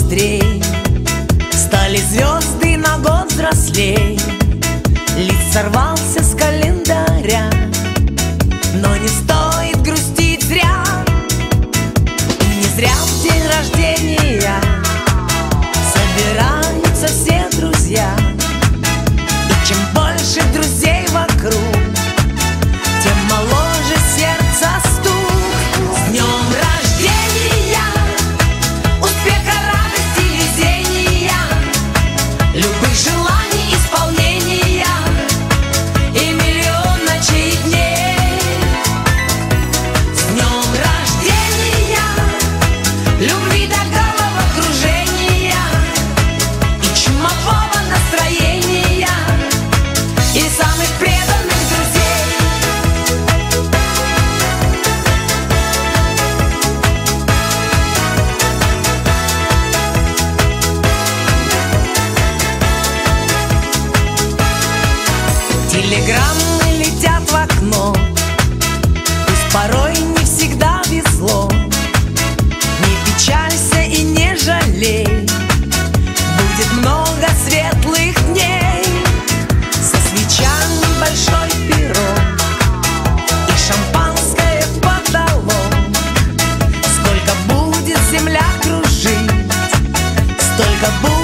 быстрей, стали звезды на год взрослей. Лист сорвался с календаря, но не стоит грустить зря. И не зря в день рождения собираются все друзья. И чем больше друзей вокруг, тем моложе сердце стук. С днем рождения, успеха, радости, везения, любых желаний исполнения и миллион ночей и дней. С днем рождения, любви до головокружения и чумового настроения и самых преданных друзей. Телеграммы летят в окно, пусть порой не всегда везло. Не печалься и не жалей, будет много светлых дней. Со свечами большой пирог и шампанское подало. Сколько будет земля кружить, столько будет